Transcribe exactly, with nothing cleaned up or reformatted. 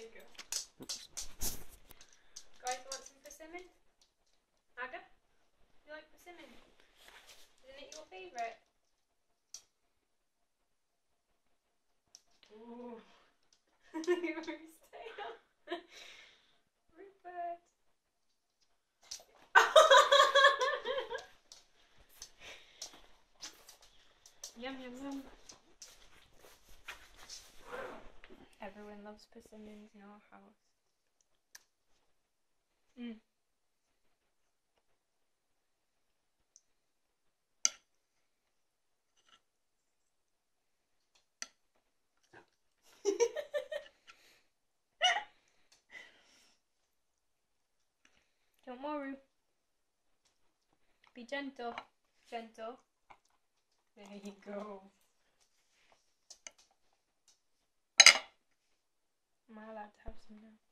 you go. Guys, want some persimmon? Aga? You like persimmon? Isn't it your favourite? Ooh. Ruby's tail. Rupert. Yum yum yum. Everyone loves persimmons in our house. Mm. Don't worry. Be gentle. Gentle. There you go. Am I allowed to have some now?